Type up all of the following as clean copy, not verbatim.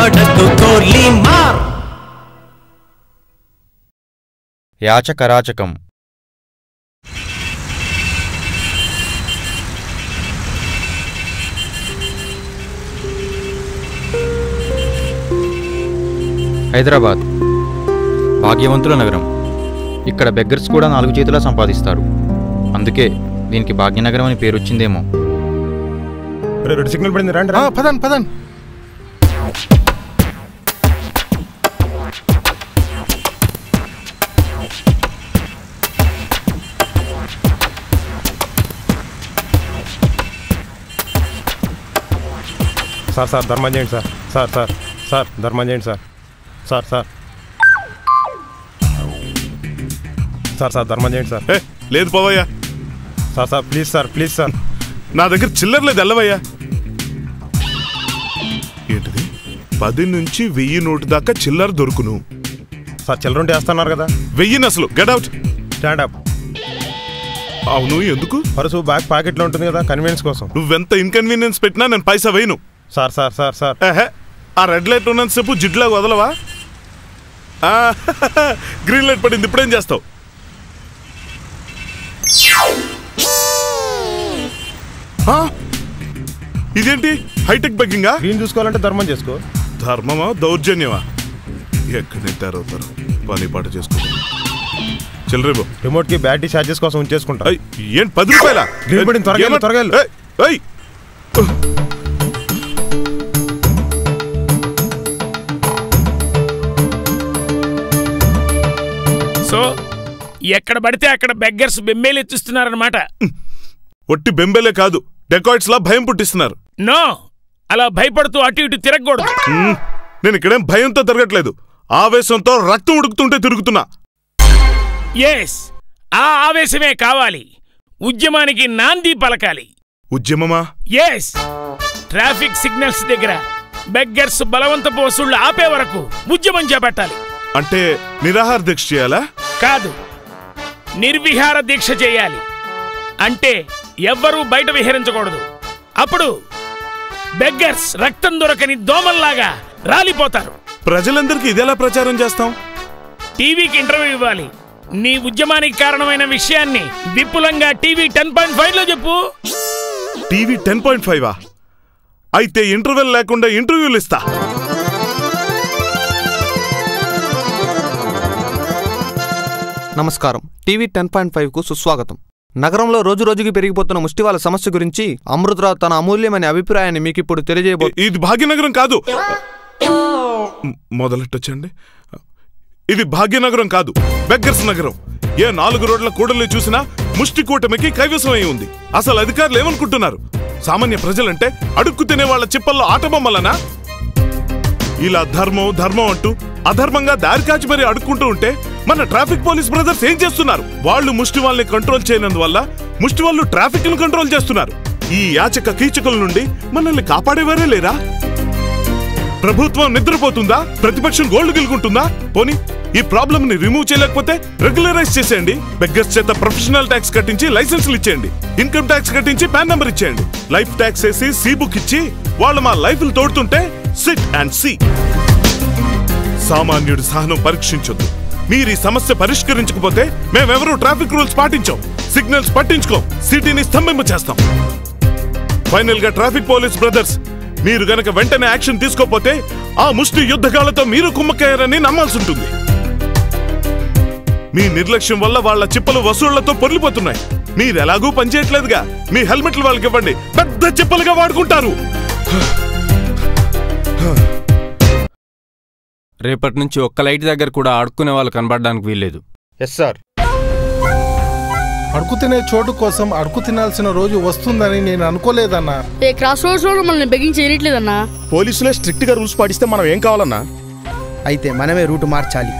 భయపడకు గోలీ మార్. యాచకరాచకం. హైదరాబాద్ భాగ్యవంతుల నగరం. ఇక్కడ బెగ్గర్స్ కూడా 4 చేతులా సంపాదిస్తారు. అందుకే దీనికి భాగ్యనగరం అని పేరు వచ్చిందేమో. సిగ్నల్ పడింది, రండి. పదండి పదండి. సార్ సార్ ధర్మం చేయండి సార్. సార్ సార్ సార్ ధర్మం చేయండి sir. Sir sir sir sir ధర్మం చేయండి సార్. లేదు పోవయ్యా. Sir sir please sir, please sir. నా దగ్గర చిల్లర లేదు, వెళ్ళవయ్యా. ఏంటిది 10 నుంచి 1000 నోటు దాకా చిల్లర దొరుకును. సార్ చిల్లర ఉంటే వేస్తున్నారు కదా. 1000 అసలు. Get out. Stand up. అవును, ఎందుకు? పర్సు బ్యాగ్ పాకెట్లో ఉంటుంది కదా, కన్వీనియన్స్ కోసం. నువ్వెంత ఇన్కన్వీనియన్స్ పెట్టినా నేను పైసా వేయను. సార్ సార్ సార్ సార్ ఆ రెడ్ లైట్ ఉన్నంతసేపు జిడ్లాగా వదలవా? గ్రీన్ లైట్ పడింది, ఇప్పుడేం చేస్తావు? ఇదేంటి హైటెక్ బెగ్గింగా? గ్రీన్ చూసుకోవాలంటే ధర్మం చేసుకో. ధర్మమా దౌర్జన్యమా? ఎక్కడ తయారవుతారు? పని పాట చేసుకో. చిల్లరేబో రిమోట్ కి బ్యాటరీ ఛార్జెస్ కోసం ఉంచేసుకుంటా. ఏంటి 10 రూపాయల? గ్రీన్ పడింది, త్వరగా త్వరగా. సో ఎక్కడ పడితే అక్కడ బెగ్గర్స్ బెంబేలు ఎత్తిస్తున్నారన్నమాట. ఒట్టి బెంబేలే కాదు, డెకాయిట్స్ లా భయం పుట్టిస్తున్నారు. నో, అలా భయపడుతూ అటు ఇటు తిరగకూడదు. నేను ఇక్కడేం భయంతో తిరగట్లేదు, ఆవేశంతో రక్తం ఉడుకుతుంటే తిరుగుతున్నా. ఎస్, ఆ ఆవేశమే కావాలి. ఉద్యమానికి నాంది పలకాలి. ఉద్యమమా? ఎస్. ట్రాఫిక్ సిగ్నల్స్ దగ్గర బెగ్గర్స్ బలవంతపు వసూళ్లు ఆపే వరకు ఉద్యమం చేపట్టాలి. అంటే నిరాహార దీక్ష చేయాలా? కాదు, నిర్విహార దీక్ష చేయాలి. అంటే ఎవ్వరూ బయట విహరించకూడదు. అప్పుడు బెగ్గర్స్ రక్తం దొరకని దోమల్లాగా రాలిపోతారు. ప్రజలందరికీ ఇదెలా ప్రచారం చేస్తాం? టీవీకి ఇంటర్వ్యూ ఇవ్వాలి. నీ ఉద్యమానికి కారణమైన విషయాన్ని విపులంగా టీవీ 10.5 లో చెప్పు. టీవీ 10.5? అయితే ఇంటర్వ్యూ లేకుండా ఇంటర్వ్యూలు ఇస్తా. నమస్కారం. టీవీ 10.5కు సుస్వాగతం. నగరంలో రోజురోజుకి పెరిగిపోతున్న ముష్టివాళ్ళ సమస్య గురించి అమృతరావు తన అమూల్యమైన అభిప్రాయాన్ని మీకు ఇప్పుడు తెలియజేయబోతుంది. ఇది భాగ్యనగరం కాదు. మొదలెట్టొచ్చండి. ఇది భాగ్యనగరం కాదు, బెగ్గర్స్ నగరం. ఏ 4 రోడ్ల కూడలి చూసినా ముష్టి కూటమికి కైవసం అయి ఉంది. అసలు అధికారులు ఏమనుకుంటున్నారు? సామాన్య ప్రజలంటే అడుక్కు తినే వాళ్ళ చిప్పల్లో ఆటబొమ్మలనా? ఇలా ధర్మం ధర్మం అంటూ అధర్మంగా దారి కాచి మరీ అడుక్కుంటూ ఉంటే మన ట్రాఫిక్ పోలీస్ బ్రదర్స్ ఏం చేస్తున్నారు? వాళ్ళు ముష్టి వాళ్ళని కంట్రోల్ చేయనందువల్ల ముష్టి వాళ్ళు ట్రాఫిక్ ను కంట్రోల్ చేస్తున్నారు. ఈ యాచక కీచకుల నుండి మనల్ని కాపాడేవారే లేరా? ప్రభుత్వం నిద్రపోతుందా? ప్రతిపక్షం గోల్డ్ గెలుకుంటుందా? పోనీ ఈ ప్రాబ్లం ని రిమూవ్ చేయలేకపోతే రెగ్యులరైజ్ చేసేయండి. బెగ్గర్స్ చేత ప్రొఫెషనల్ ట్యాక్స్ కట్టించి లైసెన్సులు ఇచ్చేయండి. ఇన్కమ్ ట్యాక్స్ కట్టించి పాన్ నంబర్ ఇచ్చేయండి. లైఫ్ ట్యాక్స్ వేసి సీ బుక్ ఇచ్చి వాళ్ళు మా లైఫ్లు తోడుతుంటే సిట్ అండ్ సీ. సామాన్యుడి సహనం పరీక్షించొద్దు. మీరు ఈ సమస్య పరిష్కరించకపోతే మేమెవరూ ట్రాఫిక్ రూల్స్ పాటించాం, సిగ్నల్స్ పట్టించుకోం, సిటీని స్తంభింప చేస్తాం. ఫైనల్ గా ట్రాఫిక్ పోలీస్ బ్రదర్స్, మీరు గనక వెంటనే యాక్షన్ తీసుకోపోతే ఆ ముష్టి యుద్ధగాలతో మీరు కుమ్మక్కయ్యారని నమ్మాల్సి ఉంటుంది. మీ నిర్లక్ష్యం వల్ల వాళ్ళ చిప్పలు వసూళ్లతో పొర్లిపోతున్నాయి. మీరెలాగూ పనిచేయట్లేదుగా, మీ హెల్మెట్లు వాళ్ళకి ఇవ్వండి, పెద్ద చిప్పలుగా వాడుకుంటారు. రేపటి నుంచి ఒక్క లైట్ దగ్గర కూడా అడుక్కునే వాళ్ళు కనబడడానికి వీల్లేదు. Yes sir. అడుగు తినే చోటు కోసం అడుగు తినాల్సిన రోజు వస్తుందని నేను అనుకోలేదన్నా. ఏ క్రాస్ రోడ్స్ లో మనల్ని బెగ్గింగ్ చేయట్లేదన్నా. పోలీసులే స్ట్రిక్ట్ గా రూల్స్ పాటిస్తే మనం ఏం కావాలన్నా? అయితే మనమే రూట్ మార్చాలి.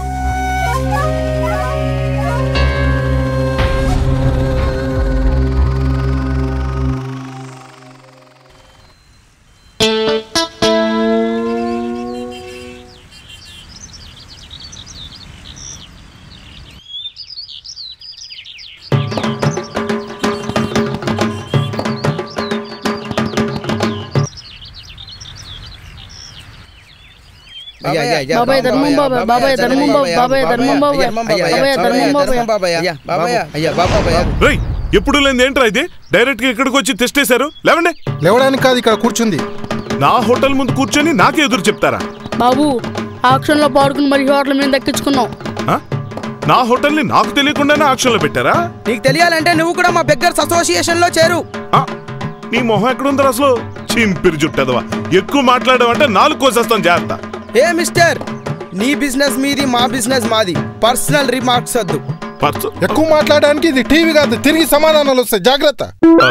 బాబాయ్ ధర్మం బాబాయ్ బాబాయ్ ధర్మం బాబాయ్ ధర్మం బాబాయ్ బాబాయ్ ధర్మం బాబాయ్ రేయ్ ఎప్పుడు లేని ఏంట్రా ఇది డైరెక్ట్ గా ఇక్కడికి వచ్చి టెస్ట్ చేశారు లేవండి లేవడానికి కాదు ఇక్కడ కూర్చుంది నా హోటల్ ముందు కూర్చొని నాకే ఎదురు చెప్తారా బాబు ఆక్షన్ లో పాడుకుని మరి హోటల్ మీద దక్కించుకున్నాం నా హోటల్ ని నాకు తెలియకుండానే ఆక్షన్ లో పెట్టారా నీకు తెలియాలంటే నువ్వు కూడా మా బెగ్గర్స్ అసోసియేషన్ లో చేరు నీ మొహం ఎక్కడుందరు అసలు చింపిరి జుట్టదవా ఎక్కువ మాట్లాడమంటే 4 కోసేస్తాను జాగ్రత్త ఏ మిస్టర్ నీ బిజినెస్ మీది మా బిజినెస్ మాది పర్సనల్ రిమార్క్స్ వద్దు ఎక్కువ మాట్లాడడానికి ఇది టీవీ కాదు తిరిగి సమాధానాలు వస్తాయి జాగ్రత్త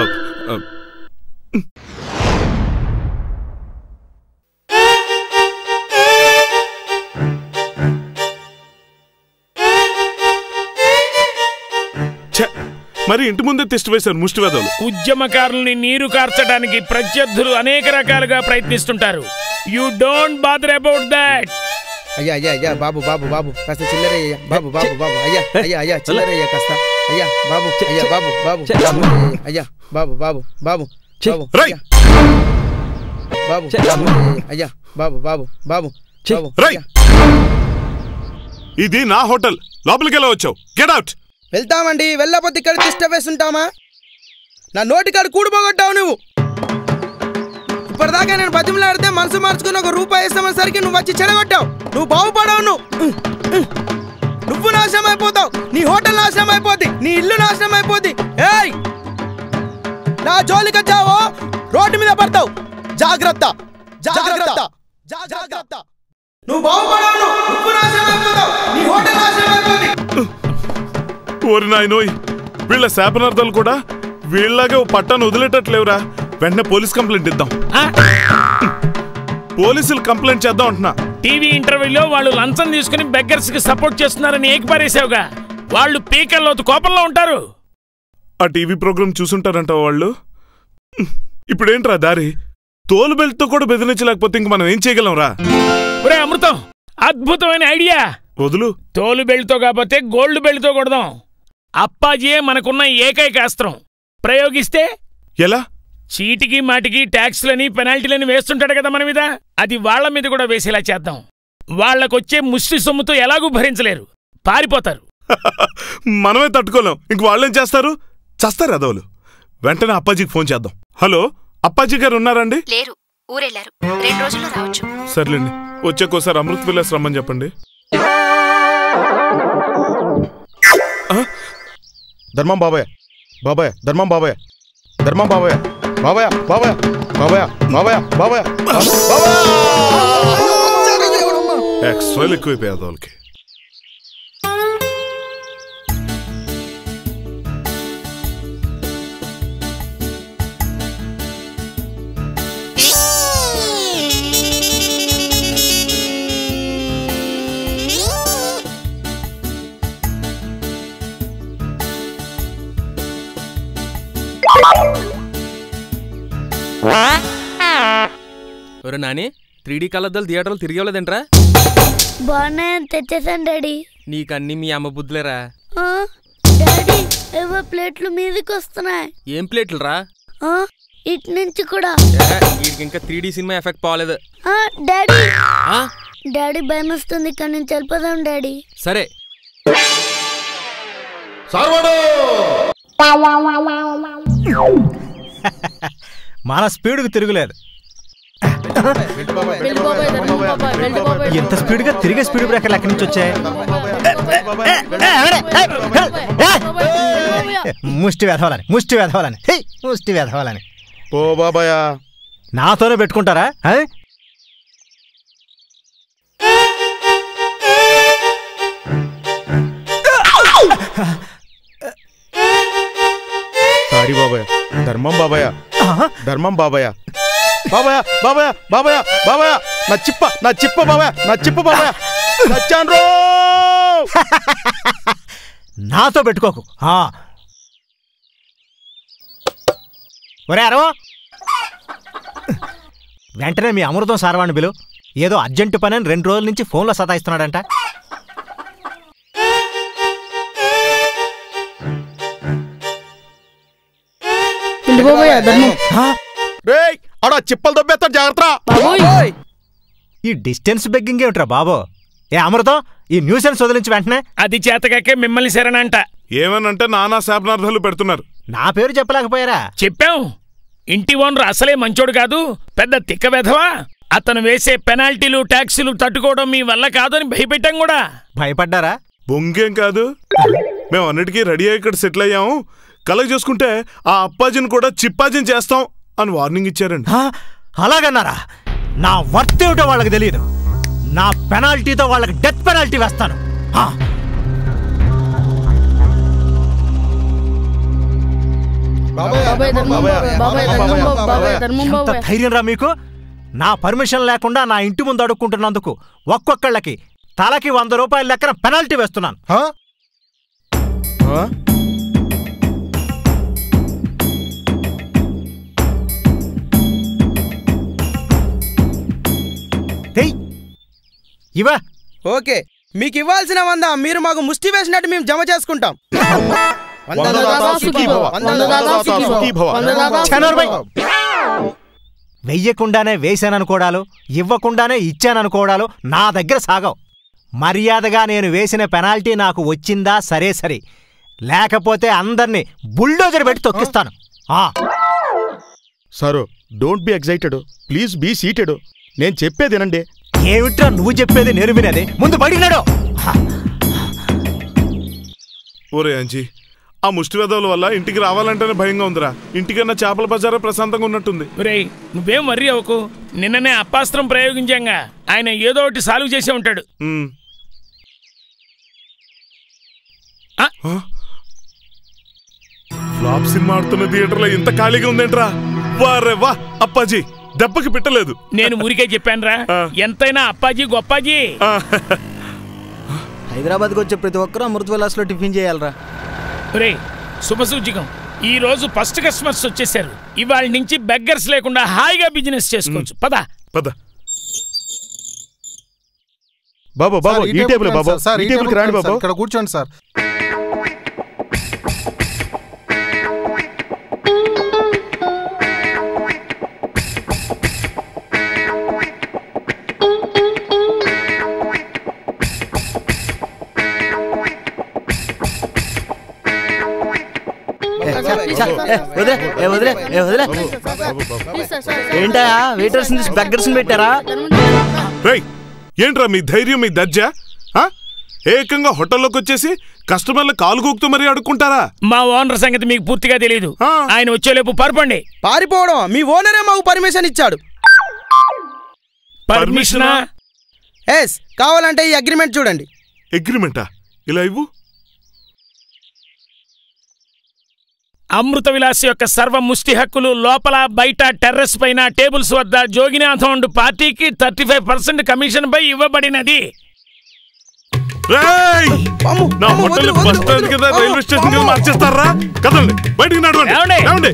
మరి ఇంటి ముందే టెస్ట్ వేశారు ముష్టి వెధవలు ఉద్యమకారుల్ని నీరు కార్చడానికి ప్రత్యర్థులు అనేక రకాలుగా ప్రయత్నిస్తుంటారు you don't bother about that అయ్యా అయ్యా అయ్యా బాబు బాబు బాబు కాస్త చిల్లర అయ్యా బాబు బాబు బాబు అయ్యా అయ్యా అయ్యా చిల్లర అయ్యా కాస్త అయ్యా బాబు అయ్యా బాబు బాబు అయ్యా బాబు బాబు బాబు బాబు అయ్యా బాబు బాబు బాబు ఇది నా హోటల్ లోపలికి ఎలా వచ్చావు గెట్ అవుట్ వెళ్తామండి వెళ్ళకపోతే ఇక్కడ డిస్టర్బ్ వేస్తుంటామా నా నోటికాడు కూడిపోగొట్టావు నువ్వు ఇప్పటిదాకా నేను బతిమలాడితే మనసు మార్చుకుని ₹1 ఇస్తామసరికి నువ్వు వచ్చి చెడగొట్టావు నువ్వు బాగుపడవు నువ్వు నాశనం అయిపోతావు నీ హోటల్ నాశనం అయిపోద్ది నీ ఇల్లు నాశనం అయిపోద్ది ఏయ్ నా జోలికి వచ్చావో రోడ్డు మీద పడతావు జాగ్రత్త జాగ్రత్త జాగ్రత్త నువ్వు బాగుపడవు నువ్వు నాశనం అయిపోతావు నీ హోటల్ నాశనం అయిపోద్ది ఓరి నాయనోయ్ వీళ్ళ శాపనార్థాలు కూడా వీళ్ళలాగే పట్టాను వదిలేటట్లేవురా వెంటనే పోలీస్ కంప్లైంట్ ఇద్దాం పోలీసులు కంప్లైంట్ చేద్దాం అంటున్నా టీవీ ఇంటర్వ్యూలో వాళ్ళు లంచం తీసుకుని బెగ్గర్స్ కి సపోర్ట్ చేస్తున్నారని ఏకిపారేసావుగా వాళ్ళు పీకల్లోతు కోపంలో ఉంటారు ఆ టీవీ ప్రోగ్రామ్ చూసుంటారంటావు వాళ్ళు ఇప్పుడేంట్రా దారి తోలు బెల్ట్తో కూడా బెదిరించలేకపోతే ఇంక మనం ఏం చేయగలం రా ఒరే అమృతం అద్భుతమైన ఐడియా వదులు తోలు బెల్ట్తో కాకపోతే గోల్డ్ బెల్ట్తో కొడదాం అప్పాజీయే మనకున్న ఏకైక అస్త్రం ప్రయోగిస్తే ఎలా చీటికి మాటికి ట్యాక్స్లని పెనాల్టీలని వేస్తుంటాడు కదా మన మీద అది వాళ్ల మీద కూడా వేసేలా చేద్దాం వాళ్లకొచ్చే ముష్టి సొమ్ముతో ఎలాగూ భరించలేరు పారిపోతారు మనమే తట్టుకోలేం ఇంక వాళ్ళేం చేస్తారు చస్తారు అదవులు వెంటనే అప్పాజీకి ఫోన్ చేద్దాం హలో అప్పాజీ గారు ఉన్నారండి లేరు ఊరెళ్ళారు 2 రోజుల్లో రావచ్చు సర్లేండి వచ్చాకోసారి అమృత్ విలాస్ రమ్మని చెప్పండి ధర్మం బాబాయ్ బాబాయ్ ధర్మం బాబాయ్ ధర్మం బాబాయ్ బాబాయ్ బాబాయ్ బాబాయ్ బాబాయ్ బాబాయ్ ఎక్స్ట్రా ఎక్కువైపోయా వాళ్ళకి ఒరే నాని 3D కలర్దలు థియేటర్లు తిరిగేలేదంట్రా బానే తెచ్చేసాను డాడీ నీకన్నీ మీ అమ్మ బుద్ధులేరా డాడీ ఏవో ప్లేట్లు మీదకి వస్తున్నాయి ఏం ప్లేట్లు రా ఇటు నుంచి కూడా వీడికి ఇంకా 3D సినిమా ఎఫెక్ట్ పోలేదు డాడీ డాడీ భయం వస్తుంది ఇక్కడ నుంచి వెళ్ళిపోదాం డాడీ సరే మన స్పీడ్కు తిరుగులేదు ఎంత స్పీడ్గా తిరిగే స్పీడ్ బ్రేకర్లు ఎక్కడి నుంచి వచ్చాయి ముష్టి వెధవాలని ముష్టి వెధవాలని ముష్టి వెధవాలని ఓ బాబాయ్ నాతోనే పెట్టుకుంటారా సారీ బాబాయ్ ధర్మం బాబాయ్ ధర్మం బాబాయ్ బాబాయ్ బాబాయ్ బాబాయ్ బాబాయ్ నా చిప్ప బాబాయ్ నా చిప్ప బాబాయ్ నచ్చాను రో నాతో పెట్టుకోకు ఒరే అరవో వెంటనే మీ అమృతం సార్వాణి బిలు ఏదో అర్జెంటు పని అని 2 రోజుల నుంచి ఫోన్లో సతాయిస్తున్నాడంట రేయ్ ఆడ చిప్పలు దొబ్బేస్తాడు జాగ్రత్త ఈ డిస్టెన్స్ బెగ్గింగ్ ఏమిట్రా బాబో? ఏ అమృతం, ఈ న్యూసెన్స్ వదిలించి వెంటనే. అది చేతకాకే మిమ్మల్ని శరణంట. ఏమనంటే నానా శాపనార్థాలు పెడుతున్నారు. నా పేరు చెప్పలేకపోయారా? చెప్పాం. ఇంటి ఓనర్ అసలే మంచోడు కాదు, పెద్ద తిక్క వెధవా. అతను వేసే పెనాల్టీలు ట్యాక్సులు తట్టుకోవడం మీ వల్ల కాదని భయపెట్టాం కూడా. భయపడ్డారా? బొంగేం కాదు, మేము అన్నిటికీ రెడీ అయ్యి ఇక్కడ సెటిల్ అయ్యాము. కలెక్ట్ చేసుకుంటే ఆ అప్పాజీని కూడా చిప్పాజీని చేస్తాం అని వార్నింగ్ ఇచ్చారండి. అలాగన్నారా? నా వర్త్ ఏమిటో వాళ్ళకి తెలియదు. నా పెనాల్టీతో వాళ్ళకి డెత్ పెనాల్టీ వేస్తాను. ధైర్యం రా మీకు? నా పర్మిషన్ లేకుండా నా ఇంటి ముందు అడుక్కుంటున్నందుకు ఒక్కొక్కళ్ళకి తలకి 100 రూపాయల లెక్కన పెనాల్టీ వేస్తున్నాను. ఇవా ఓకే, మీకు ఇవ్వాల్సిన 100 మీరు మాకు ముష్టి వేసినట్టు మేము జమ చేసుకుంటాం. వెయ్యకుండానే వేశాననుకోవడాలు, ఇవ్వకుండానే ఇచ్చాననుకోవడాలు నా దగ్గర సాగవు. మర్యాదగా నేను వేసిన పెనాల్టీ నాకు వచ్చిందా సరే సరే, లేకపోతే అందర్నీ బుల్డోజర్ పెట్టి తొక్కిస్తాను. Sir, don't be excited, please be seated. నేను చెప్పేదేనండి. ఏమిట్రా నువ్వు చెప్పేది నేను వినేది? ముందు బడినాడు. ఓరే అంజీ, ఆ ముష్టి వెదవుల వల్ల ఇంటికి రావాలంటేనే భయంగా ఉందిరా. ఇంటికన్నా చేపల బజారే ప్రశాంతంగా ఉన్నట్టుంది. ఒరేయ్, నువ్వేం వర్రీ అవ్వకు. నిన్ననే అప్పాస్త్రం ప్రయోగించాంగా, ఆయన ఏదో ఒకటి సాల్వ్ చేసే ఉంటాడు. ఫ్లాప్ సినిమా ఆడుతున్న థియేటర్లో ఇంత ఖాళీగా ఉందేంట్రా? వారే వా, అప్పాజీ దెబ్బకి పెట్టలేదు. నేను ఊరికే చెప్పానురా, ఎంతైనా అప్పాజీ గొప్పాజీ. హైదరాబాద్కి వచ్చే ప్రతి ఒక్కరూ అమృత విలాస్లో టిఫిన్ చేయాలరా. రే శుభసూచకం, ఈ రోజు ఫస్ట్ కస్టమర్స్ వచ్చేసారు. ఇవాళ నుంచి బెగ్గర్స్ లేకుండా హాయిగా బిజినెస్ చేసుకోవచ్చు. పద పద. బాబు బాబు, ఈ టేబుల్ బాబు, ఈ టేబుల్కి రాండి బాబు. ఇక్కడ కూర్చోండి సార్. ఏంటా వెయిటర్స్ బెగ్గర్స్ పెట్టారా? ఏంట్రా మీ ధైర్యం, మీ దర్జా? ఏకంగా హోటల్లోకి వచ్చేసి కస్టమర్ల కాలు కూకుతూ మరీ అడుక్కుంటారా? మా ఓనర్ సంగతి మీకు పూర్తిగా తెలియదు. ఆయన వచ్చేలేపు పారిపోండి. పారిపోవడం? మీ ఓనరే మాకు పర్మిషన్ ఇచ్చాడు. పర్మిషనా? ఎస్, కావాలంటే ఈ అగ్రిమెంట్ చూడండి. అగ్రిమెంటా? ఇలా ఇవ్వు. అమృత విలాస్ యొక్క సర్వ ముష్టి హక్కులు లోపల బయట టెర్రస్ పైన టేబుల్స్ వద్ద జోగినాథం అండ్ పార్టీకి 35% కమిషన్ పై ఇవ్వబడినది. రైల్వే స్టేషన్ మార్చేస్తారా? కదండి, బయటికి నడవండి.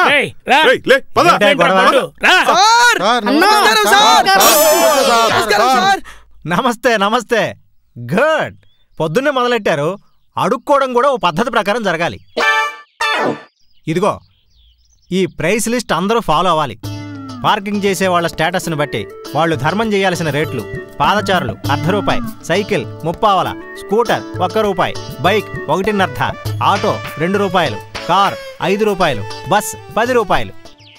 నమస్తే నమస్తే. గుడ్, పొద్దున్నే మొదలెట్టారు. అడుక్కోవడం కూడా ఓ పద్ధతి ప్రకారం జరగాలి. ఇదిగో ఈ ప్రైస్ లిస్ట్ అందరూ ఫాలో అవ్వాలి. పార్కింగ్ చేసే వాళ్ళ స్టేటస్ని బట్టి వాళ్ళు ధర్మం చేయాల్సిన రేట్లు: పాదచారులు ₹1.5, cycle ₹30, scooter ₹1, bike ₹1.5, auto ₹2, car ₹5, bus ₹10.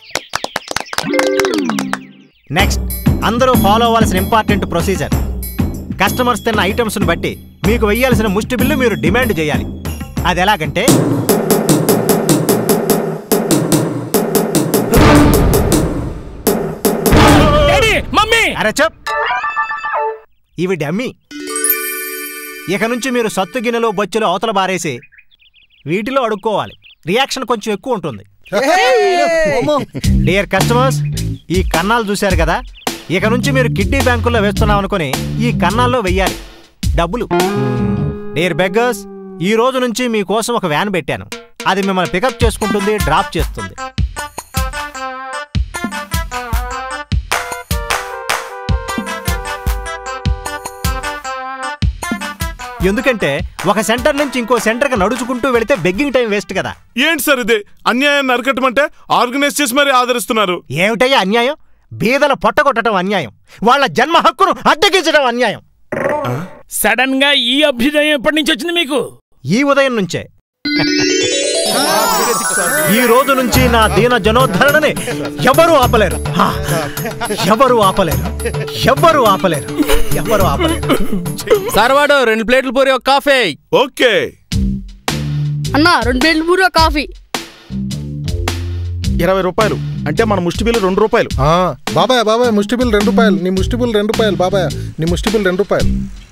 Next, అందరూ ఫాలో అవ్వాల్సిన ఇంపార్టెంట్ ప్రొసీజర్: కస్టమర్స్ తిన్న ఐటమ్స్ని బట్టి మీకు వెయ్యాల్సిన ముష్టి బిల్లు మీరు డిమాండ్ చేయాలి. అది ఎలాగంటే, అరే చెప్, ఇవి డమ్మీ. ఇక నుంచి మీరు సత్తు గిన్నెలో బొచ్చులో అవతల బారేసి వీటిలో అడుక్కోవాలి. రియాక్షన్ కొంచెం ఎక్కువ ఉంటుంది. డియర్ కస్టమర్స్, ఈ కన్నాలు చూశారు కదా, ఇక నుంచి మీరు కిడ్నీ బ్యాంకుల్లో వేస్తున్నాం అనుకుని ఈ కన్నాల్లో వెయ్యాలి డబ్బులు. డియర్ బెగ్గర్స్, ఈ రోజు నుంచి మీకోసం ఒక వ్యాన్ పెట్టాను. అది మిమ్మల్ని పికప్ చేసుకుంటుంది, డ్రాప్ చేస్తుంది. ఎందుకంటే ఒక సెంటర్ నుంచి ఇంకో సెంటర్కి నడుచుకుంటూ వెళితే బెగ్గింగ్ టైం వేస్ట్ కదా. ఏంటి సార్ ఇది? అన్యాయాన్ని అరికట్టమంటే ఆర్గనైజ్ చేసి మరీ ఆదరిస్తున్నారు. ఏమిటయ్యా అన్యాయం? బీదల పొట్టగొట్టడం అన్యాయం, వాళ్ళ జన్మ హక్కును అడ్డగించడం అన్యాయం. సడన్ గా ఈ అభ్యుదయం ఎప్పటి నుంచి వచ్చింది మీకు? ఈ ఉదయం నుంచే. ఈ రోజు నుంచి నా దీన జనోద్ధరణని ఎవరు ఆపలేరు, ఎవరు ఆపలేరు, ఎవరు ఆపలేరు, ఎవరు ఆపలేరు. సార్వాడు 2 ప్లేట్లు పూరి ఒక కాఫీ. ఓకే అన్నా 2 ప్లేట్లు పూరి ఒక కాఫీ. 20 రూపాయలు అంటే మన ముష్టి బిల్లు 2 రూపాయలు. బాబాయ్ బాబాయ్ ముష్టి బిల్ 2 రూపాయలు. నీ ముష్టి బిల్ 2 రూపాయలు బాబాయ్, నీ ముష్టి బిల్ 2 రూపాయలు.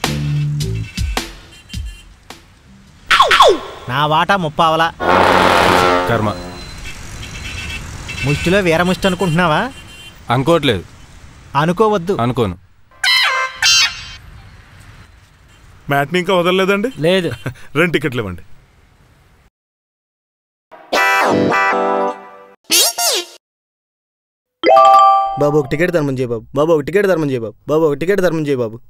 నా వాటా 30 కర్మ. ముష్టిలో వీరముష్టి అనుకుంటున్నావా? అనుకోవట్లేదు. అనుకోవద్దు. అనుకోను. మ్యాట్ని ఇంకా వదలలేదండి? లేదు. 2 టికెట్లు ఇవ్వండి. బాబు ఒక టికెట్ ధర్మం చేయ బాబు. బాబు ఒక టికెట్ ధర్మం చేయ బాబు. బాబు ఒక టికెట్ ధర్మం చేయ బాబు.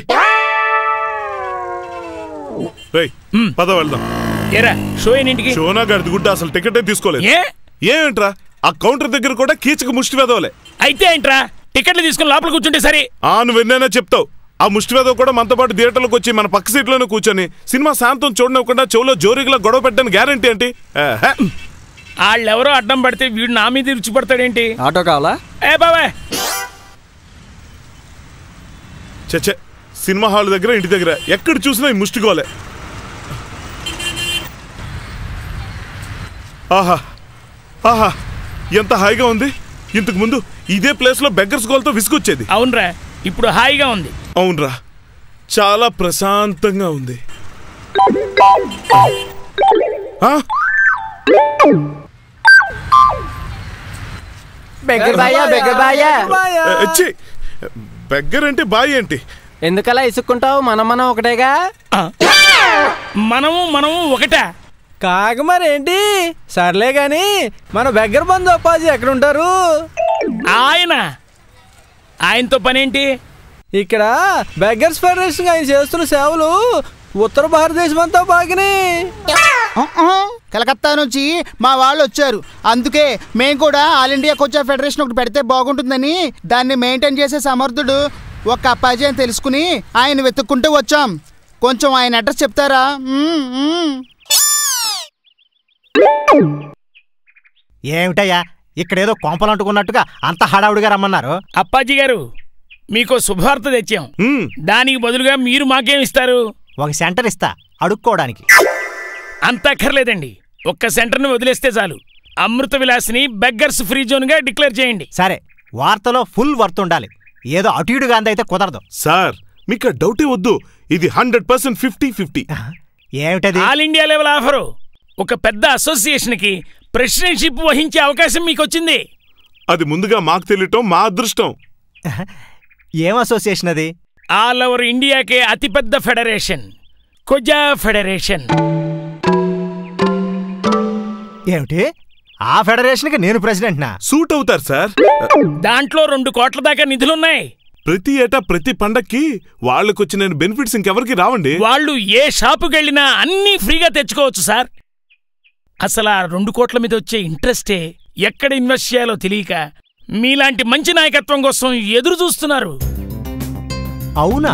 పద వెళ్దాం. షోనా గారి గుడ్డ అసలు టికెటే తీసుకోలేదు. ఏంట్రా ఆ కౌంటర్ దగ్గర కూడా కీచక ముష్టి వెదవలే. అయితే ఏంట్రా టికెట్లు తీసుకుని లోపల కూర్చుంటే సరే. నువ్వెన్నైనా చెప్తావు. ఆ ముష్టి వెదవ కూడా మనతో పాటు థియేటర్లోకి వచ్చి మన పక్క సీట్లోనే కూర్చొని సినిమా శాంతం చూడనివ్వకుండా చెవులో జోరీగా గొడవ పెట్టడానికి గ్యారంటీ ఏంటి? వాళ్ళెవరో అడ్డం పడితే వీడు నా మీద రుచి పడతాడేంటి? ఆటో కావాలా? ఏ బాబాయ్ చచ్చే సినిమా హాల్ దగ్గర ఇంటి దగ్గర ఎక్కడ చూసినా ఈ ముష్టిగోలే. ఆహా ఆహా ఎంత హాయిగా ఉంది. ఇంతకు ముందు ఇదే ప్లేస్ లో బెగ్గర్స్ గోల్తో విసుకొచ్చేది. అవునరా ఇప్పుడు హాయిగా ఉంది. అవునరా చాలా ప్రశాంతంగా ఉంది. బెగ్గర్ అంటే బాయ్ ఏంటి? ఎందుకలా ఇసుక్కుంటావు? మనం ఒకటేగా. మనము ఒకటా? కాక మరేంటి? సర్లే గాని మన బెగ్గర్ బంధు అప్పాజీ ఎక్కడుంటారు? ఆయనతో పనేంటి? ఇక్కడ బెగ్గర్స్ ఫెడరేషన్ ఆయన చేస్తున్న సేవలు ఉత్తర భారతదేశం అంతా బాగానే. కలకత్తా నుంచి మా వాళ్ళు వచ్చారు. అందుకే మేము కూడా ఆల్ ఇండియా కోచా ఫెడరేషన్ ఒకటి పెడితే బాగుంటుందని దాన్ని మెయింటైన్ చేసే సమర్థుడు ఒక అప్పాజీ అని తెలుసుకుని ఆయన వెతుక్కుంటూ వచ్చాం. కొంచెం ఆయన అడ్రస్ చెప్తారా? ఏమిటయ్యా ఇక్కడేదో కొంపలంటుకున్నట్టుగా అంత హడావుడిగా రమ్మన్నారు? అప్పాజీ గారు మీకు శుభవార్త తెచ్చాం. దానికి బదులుగా మీరు మాకేమిస్తారు? ఒక సెంటర్ ఇస్తా అడుక్కోవడానికి. అంత అక్కర్లేదండి, ఒక్క సెంటర్ని వదిలేస్తే చాలు. అమృత విలాస్ని బెగ్గర్స్ ఫ్రీ జోన్ గా డిక్లేర్ చేయండి. సరే వార్తలో ఫుల్ వర్త్ ఉండాలి. ఏదో అటుయుడుగా అందైతే కుదరదు. సార్ మీకు డౌటే వద్దు, ఇది 100% 50-50. ఏమిటది? All India level offer. ఒక పెద్ద అసోసియేషన్ కి ప్రెసిడెంట్షిప్ వహించే అవకాశం మీకు వచ్చింది. అది ముందుగా మాకు తెలియటం మా అదృష్టం. ఏం అసోసియేషన్ అది? ఆల్ ఓవర్ ఇండియాకే అతిపెద్ద ఫెడరేషన్, కొజా ఫెడరేషన్. ఏమిటి? ఆ ఫెడరేషన్ కి నేను ప్రెసిడెంట్నా? సూట్ అవుతారు సార్. దాంట్లో 2 కోట్ల దాకా నిధులున్నాయి. ప్రతి ఏటా ప్రతి పండక్కి వాళ్ళకొచ్చిన బెనిఫిట్స్ ఇంకెవరికి రావండి. వాళ్ళు ఏ షాపుకి వెళ్ళినా అన్నీ ఫ్రీగా తెచ్చుకోవచ్చు సార్. అసలు ఆ 2 కోట్ల మీద వచ్చే ఇంట్రెస్టే ఎక్కడ ఇన్వెస్ట్ చేయాలో తెలియక మీలాంటి మంచి నాయకత్వం కోసం ఎదురు చూస్తున్నారు. అవునా?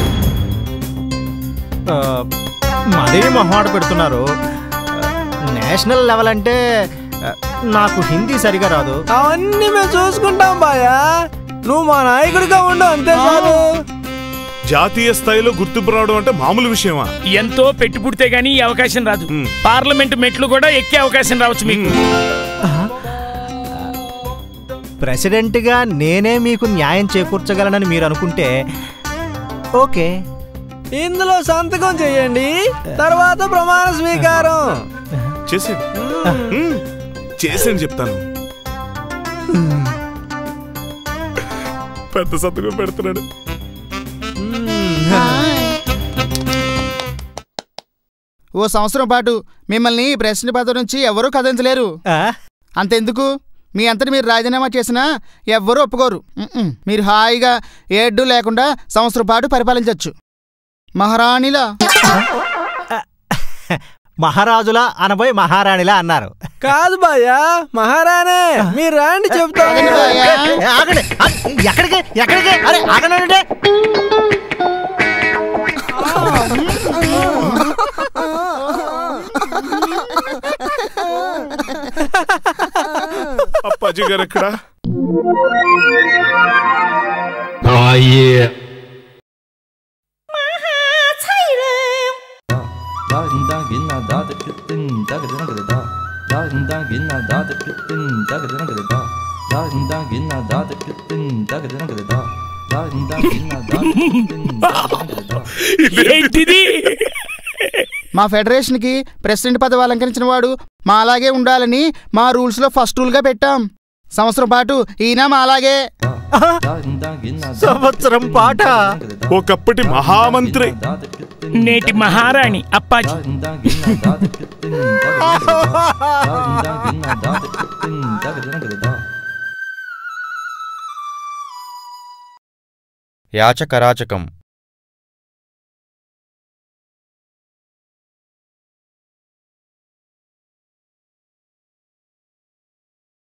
మరీ మొహమాట పెడుతున్నారు. నేషనల్ లెవెల్ అంటే నాకు హిందీ సరిగా రాదు. అవన్నీ మేము చూసుకుంటాం బాయా, నువ్వు మా నాయకుడిగా ఉండు అంతే చాలు. జాతీయ స్థాయిలో గుర్తింపు రావడం అంటే మామూలు విషయమా? ఎంతో పెట్టి పుడితే గానీ ఈ అవకాశం రాదు. పార్లమెంట్ మెట్లు కూడా ఎక్కే అవకాశం రావచ్చు మీకు. ప్రెసిడెంట్గా నేనే మీకు న్యాయం చేకూర్చగలనని మీరు అనుకుంటే ఓకే, ఇందులో సంతకం చేయండి, తర్వాత ప్రమాణ స్వీకారం చేసేది చెప్తాను. పెద్ద సంతకం పెడుతున్నాడు. ఓ సంవత్సరం పాటు మిమ్మల్ని ప్రెసిడెంట్ పదవి నుంచి ఎవరూ కదించలేరు. అంతెందుకు, మీ అంతటి మీరు రాజీనామా చేసినా ఎవ్వరూ ఒప్పుకోరు. మీరు హాయిగా ఏడ్డు లేకుండా సంవత్సరం పాటు పరిపాలించవచ్చు. మహారాణిలా. మహారాజులా అనబోయి మహారాణిలా అన్నారు. కాదు బాయా, మహారాణే. మీరు రాండి చెప్తాను. ఎక్కడికి? అరే ఆగనండి. అప్పాజీ గారు ఎక్కడ? మా ఫెడరేషన్కి ప్రెసిడెంట్ పదవి అలంకరించిన వాడు మా అలాగే ఉండాలని మా రూల్స్లో ఫస్ట్ రూల్గా పెట్టాం. సంవత్సరం పాటు ఈయన మా అలాగే. సంవత్సరం పాట. ఒకప్పటి మహామంత్రి, నేటి మహారాణి అప్పాజీ. యాచకరాచకం